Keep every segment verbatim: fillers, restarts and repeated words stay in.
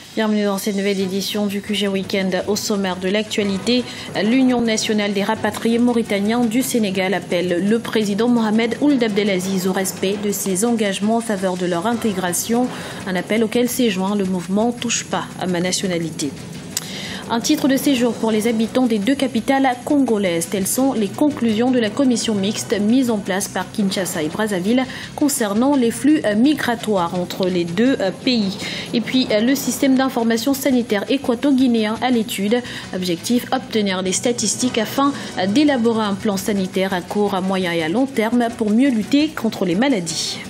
Bienvenue dans cette nouvelle édition du Q G Week-end. Au sommaire de l'actualité, l'Union nationale des rapatriés mauritaniens du Sénégal appelle le président Mohamed Ould Abdelaziz au respect de ses engagements en faveur de leur intégration. Un appel auquel s'est joint le mouvement Touche pas à ma nationalité. Un titre de séjour pour les habitants des deux capitales congolaises. Telles sont les conclusions de la commission mixte mise en place par Kinshasa et Brazzaville concernant les flux migratoires entre les deux pays. Et puis le système d'information sanitaire équato-guinéen à l'étude. Objectif, obtenir des statistiques afin d'élaborer un plan sanitaire à court, à moyen et à long terme pour mieux lutter contre les maladies.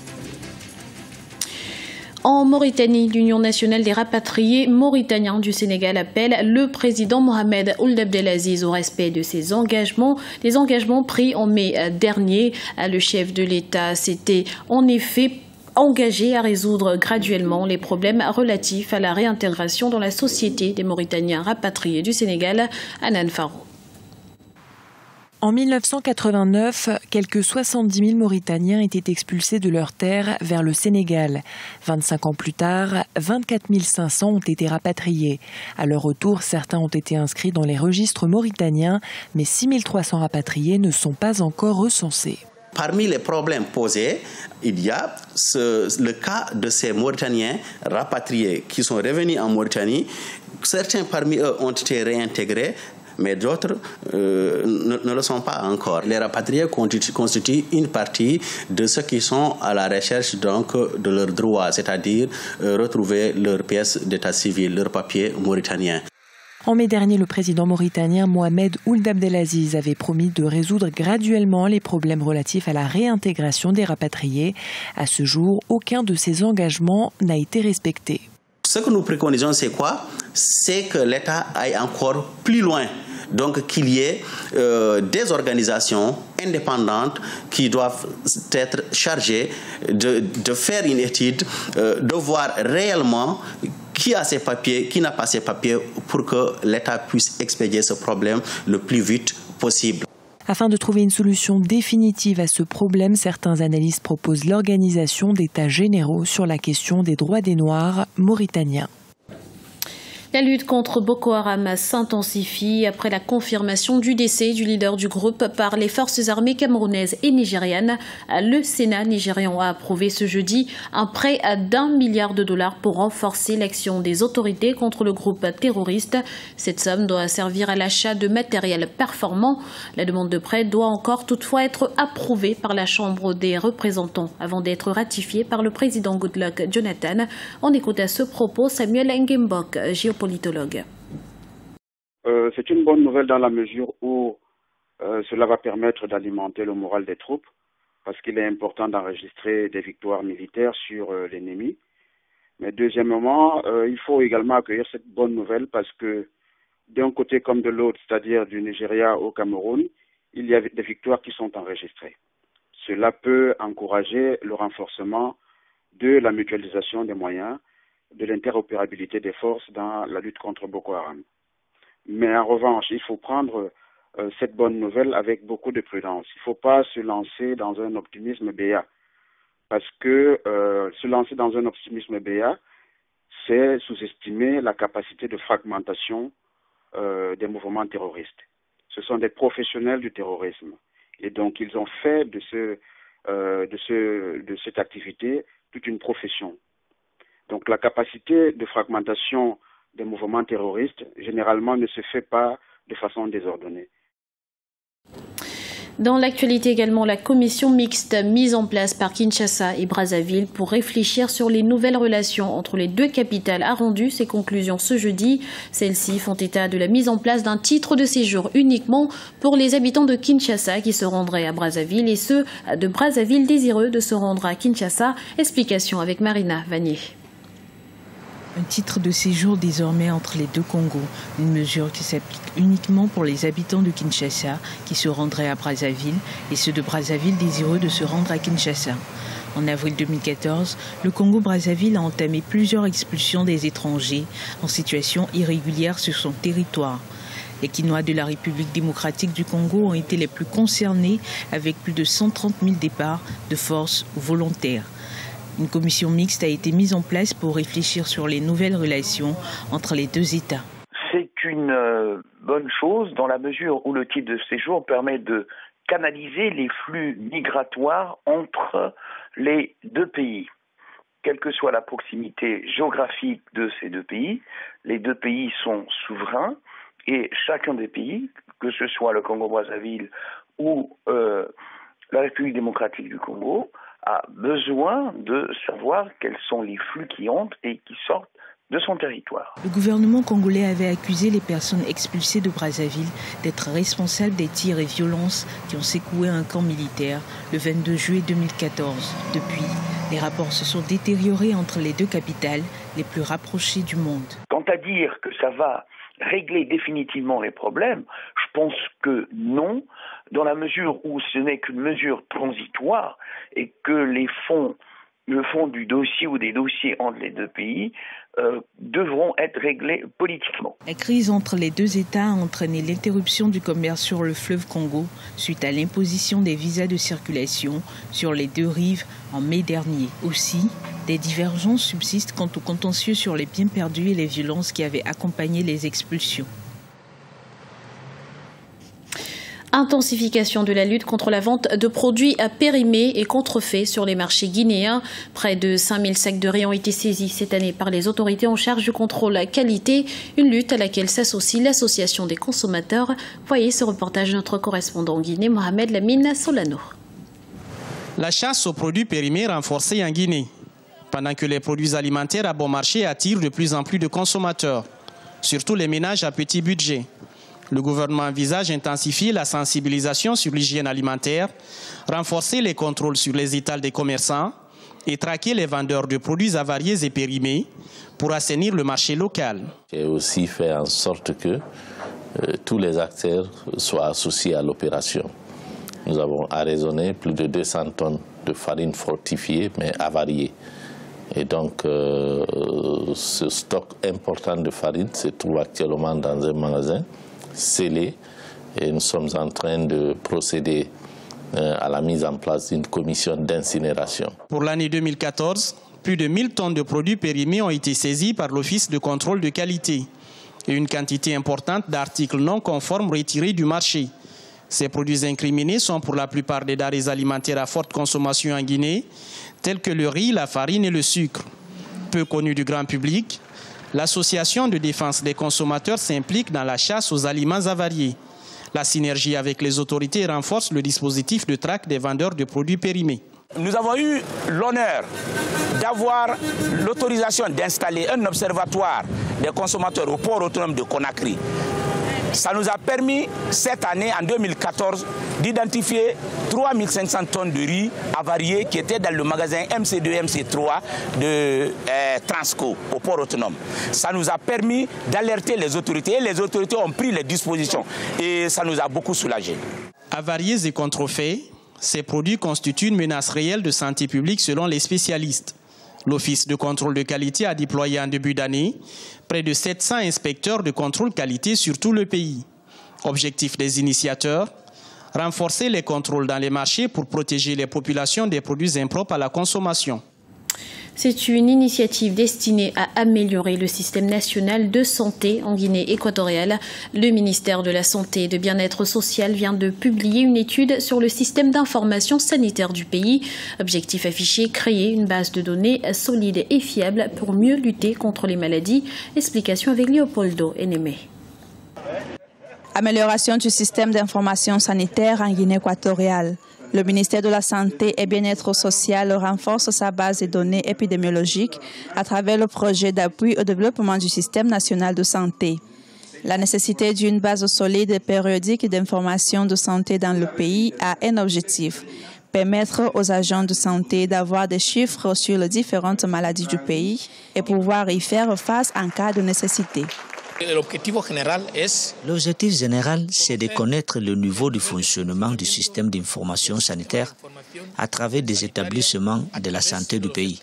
En Mauritanie, l'Union nationale des rapatriés mauritaniens du Sénégal appelle le président Mohamed Ould Abdelaziz au respect de ses engagements. Des engagements pris en mai dernier. Le chef de l'État s'était en effet engagé à résoudre graduellement les problèmes relatifs à la réintégration dans la société des Mauritaniens rapatriés du Sénégal. Anan Faro. En mille neuf cent quatre-vingt-neuf, quelques soixante-dix mille Mauritaniens étaient expulsés de leurs terres vers le Sénégal. vingt-cinq ans plus tard, vingt-quatre mille cinq cents ont été rapatriés. À leur retour, certains ont été inscrits dans les registres mauritaniens, mais six mille trois cents rapatriés ne sont pas encore recensés. Parmi les problèmes posés, il y a ce, le cas de ces Mauritaniens rapatriés qui sont revenus en Mauritanie. Certains parmi eux ont été réintégrés, mais d'autres euh, ne, ne le sont pas encore. Les rapatriés constituent, constituent une partie de ceux qui sont à la recherche donc, de leurs droits, c'est-à-dire euh, retrouver leurs pièces d'état civil, leurs papiers mauritaniens. En mai dernier, le président mauritanien Mohamed Ould Abdelaziz avait promis de résoudre graduellement les problèmes relatifs à la réintégration des rapatriés. À ce jour, aucun de ces engagements n'a été respecté. Ce que nous préconisons, c'est quoi? C'est que l'État aille encore plus loin. Donc qu'il y ait euh, des organisations indépendantes qui doivent être chargées de, de faire une étude, euh, de voir réellement qui a ses papiers, qui n'a pas ses papiers, pour que l'État puisse expédier ce problème le plus vite possible. Afin de trouver une solution définitive à ce problème, certains analystes proposent l'organisation d'états généraux sur la question des droits des Noirs mauritaniens. La lutte contre Boko Haram s'intensifie après la confirmation du décès du leader du groupe par les forces armées camerounaises et nigérianes. Le Sénat nigérian a approuvé ce jeudi un prêt d'un milliard de dollars pour renforcer l'action des autorités contre le groupe terroriste. Cette somme doit servir à l'achat de matériel performant. La demande de prêt doit encore toutefois être approuvée par la Chambre des représentants avant d'être ratifiée par le président Goodluck Jonathan. On écoute à ce propos Samuel Ngembok, géopolitologue. Politologue. Euh, c'est une bonne nouvelle dans la mesure où euh, cela va permettre d'alimenter le moral des troupes, parce qu'il est important d'enregistrer des victoires militaires sur euh, l'ennemi. Mais deuxièmement, euh, il faut également accueillir cette bonne nouvelle parce que d'un côté comme de l'autre, c'est-à-dire du Nigeria au Cameroun, il y a des victoires qui sont enregistrées. Cela peut encourager le renforcement de la mutualisation des moyens, de l'interopérabilité des forces dans la lutte contre Boko Haram. Mais en revanche, il faut prendre euh, cette bonne nouvelle avec beaucoup de prudence. Il ne faut pas se lancer dans un optimisme béat. Parce que euh, se lancer dans un optimisme béat, c'est sous-estimer la capacité de fragmentation euh, des mouvements terroristes. Ce sont des professionnels du terrorisme. Et donc, ils ont fait de, ce, euh, de, ce, de cette activité toute une profession. Donc la capacité de fragmentation des mouvements terroristes, généralement, ne se fait pas de façon désordonnée. Dans l'actualité également, la commission mixte mise en place par Kinshasa et Brazzaville pour réfléchir sur les nouvelles relations entre les deux capitales a rendu ses conclusions ce jeudi. Celles-ci font état de la mise en place d'un titre de séjour uniquement pour les habitants de Kinshasa qui se rendraient à Brazzaville et ceux de Brazzaville désireux de se rendre à Kinshasa. Explication avec Marina Vanier. Un titre de séjour désormais entre les deux Congos, une mesure qui s'applique uniquement pour les habitants de Kinshasa qui se rendraient à Brazzaville et ceux de Brazzaville désireux de se rendre à Kinshasa. En avril deux mille quatorze, le Congo-Brazzaville a entamé plusieurs expulsions des étrangers en situation irrégulière sur son territoire. Les Quinois de la République démocratique du Congo ont été les plus concernés avec plus de cent trente mille départs de force volontaires. Une commission mixte a été mise en place pour réfléchir sur les nouvelles relations entre les deux États. C'est une euh, bonne chose dans la mesure où le titre de séjour permet de canaliser les flux migratoires entre les deux pays. Quelle que soit la proximité géographique de ces deux pays, les deux pays sont souverains et chacun des pays, que ce soit le Congo-Brazzaville ou euh, la République démocratique du Congo, a besoin de savoir quels sont les flux qui entrent et qui sortent de son territoire. Le gouvernement congolais avait accusé les personnes expulsées de Brazzaville d'être responsables des tirs et violences qui ont secoué un camp militaire le vingt-deux juillet deux mille quatorze. Depuis, les rapports se sont détériorés entre les deux capitales les plus rapprochées du monde. Quant à dire que ça va régler définitivement les problèmes, je pense que non, dans la mesure où ce n'est qu'une mesure transitoire et que les fonds, le fond du dossier ou des dossiers entre les deux pays euh, devront être réglés politiquement. La crise entre les deux États a entraîné l'interruption du commerce sur le fleuve Congo suite à l'imposition des visas de circulation sur les deux rives en mai dernier. Aussi, des divergences subsistent quant au contentieux sur les biens perdus et les violences qui avaient accompagné les expulsions. Intensification de la lutte contre la vente de produits à périmés et contrefaits sur les marchés guinéens. Près de cinq mille sacs de riz ont été saisis cette année par les autorités en charge du contrôle à qualité, une lutte à laquelle s'associe l'association des consommateurs. Voyez ce reportage de notre correspondant en Guinée, Mohamed Lamine Solano. La chasse aux produits périmés renforcée en Guinée. Pendant que les produits alimentaires à bon marché attirent de plus en plus de consommateurs, surtout les ménages à petit budget. Le gouvernement envisage d'intensifier la sensibilisation sur l'hygiène alimentaire, renforcer les contrôles sur les étals des commerçants et traquer les vendeurs de produits avariés et périmés pour assainir le marché local. Et aussi faire en sorte que euh, tous les acteurs soient associés à l'opération. Nous avons arraisonné plus de deux cents tonnes de farine fortifiée mais avariée. Et donc, euh, ce stock important de farine se trouve actuellement dans un magasin scellé et nous sommes en train de procéder euh, à la mise en place d'une commission d'incinération. Pour l'année deux mille quatorze, plus de mille tonnes de produits périmés ont été saisis par l'Office de contrôle de qualité et une quantité importante d'articles non conformes retirés du marché. Ces produits incriminés sont pour la plupart des denrées alimentaires à forte consommation en Guinée, tels que le riz, la farine et le sucre. Peu connus du grand public, l'Association de défense des consommateurs s'implique dans la chasse aux aliments avariés. La synergie avec les autorités renforce le dispositif de traque des vendeurs de produits périmés. Nous avons eu l'honneur d'avoir l'autorisation d'installer un observatoire des consommateurs au port autonome de Conakry. Ça nous a permis, cette année, en deux mille quatorze, d'identifier trois mille cinq cents tonnes de riz avariés qui étaient dans le magasin M C deux, M C trois de euh, Transco, au port autonome. Ça nous a permis d'alerter les autorités et les autorités ont pris les dispositions et ça nous a beaucoup soulagés. Avariés et contrefaits, ces produits constituent une menace réelle de santé publique selon les spécialistes. L'Office de contrôle de qualité a déployé en début d'année près de sept cents inspecteurs de contrôle qualité sur tout le pays. Objectif des initiateurs, renforcer les contrôles dans les marchés pour protéger les populations des produits impropres à la consommation. C'est une initiative destinée à améliorer le système national de santé en Guinée équatoriale. Le ministère de la Santé et de Bien-être social vient de publier une étude sur le système d'information sanitaire du pays. Objectif affiché, créer une base de données solide et fiable pour mieux lutter contre les maladies. Explication avec Léopoldo Enemé. Amélioration du système d'information sanitaire en Guinée équatoriale. Le ministère de la Santé et Bien-être social renforce sa base de données épidémiologiques à travers le projet d'appui au développement du système national de santé. La nécessité d'une base solide et périodique d'informations de santé dans le pays a un objectif: permettre aux agents de santé d'avoir des chiffres sur les différentes maladies du pays et pouvoir y faire face en cas de nécessité. L'objectif général, c'est de connaître le niveau de fonctionnement du système d'information sanitaire à travers des établissements de la santé du pays.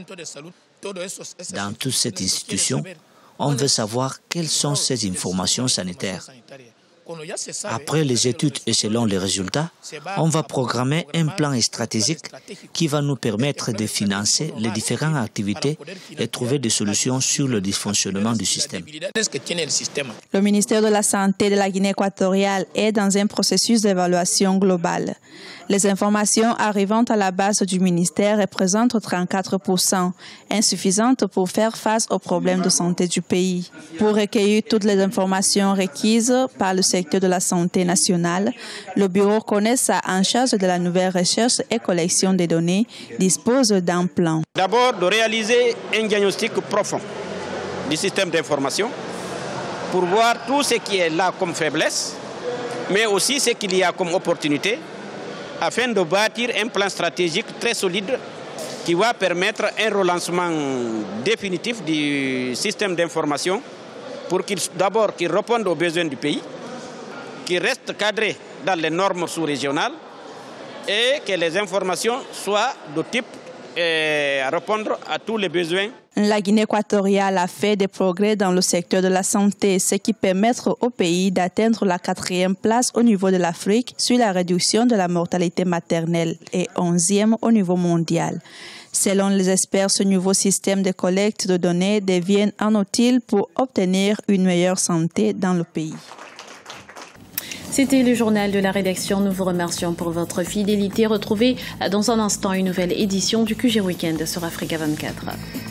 Dans toute cette institution, on veut savoir quelles sont ces informations sanitaires, Après les études et selon les résultats, on va programmer un plan stratégique qui va nous permettre de financer les différentes activités et trouver des solutions sur le dysfonctionnement du système. Le ministère de la Santé de la Guinée équatoriale est dans un processus d'évaluation globale. Les informations arrivant à la base du ministère représentent trente-quatre pour cent, insuffisantes pour faire face aux problèmes de santé du pays. Pour recueillir toutes les informations requises par le secteur de la santé nationale, le bureau CONESA en charge de la nouvelle recherche et collection des données dispose d'un plan. D'abord, de réaliser un diagnostic profond du système d'information pour voir tout ce qui est là comme faiblesse, mais aussi ce qu'il y a comme opportunité, afin de bâtir un plan stratégique très solide qui va permettre un relancement définitif du système d'information pour qu'il d'abord qu'il réponde aux besoins du pays, qu'il reste cadré dans les normes sous-régionales et que les informations soient de type et à répondre à tous les besoins. La Guinée équatoriale a fait des progrès dans le secteur de la santé, ce qui permet au pays d'atteindre la quatrième place au niveau de l'Afrique sur la réduction de la mortalité maternelle et onzième au niveau mondial. Selon les experts, ce nouveau système de collecte de données devient un outil pour obtenir une meilleure santé dans le pays. C'était le journal de la rédaction. Nous vous remercions pour votre fidélité. Retrouvez dans un instant une nouvelle édition du Q G Weekend sur Africa vingt-quatre.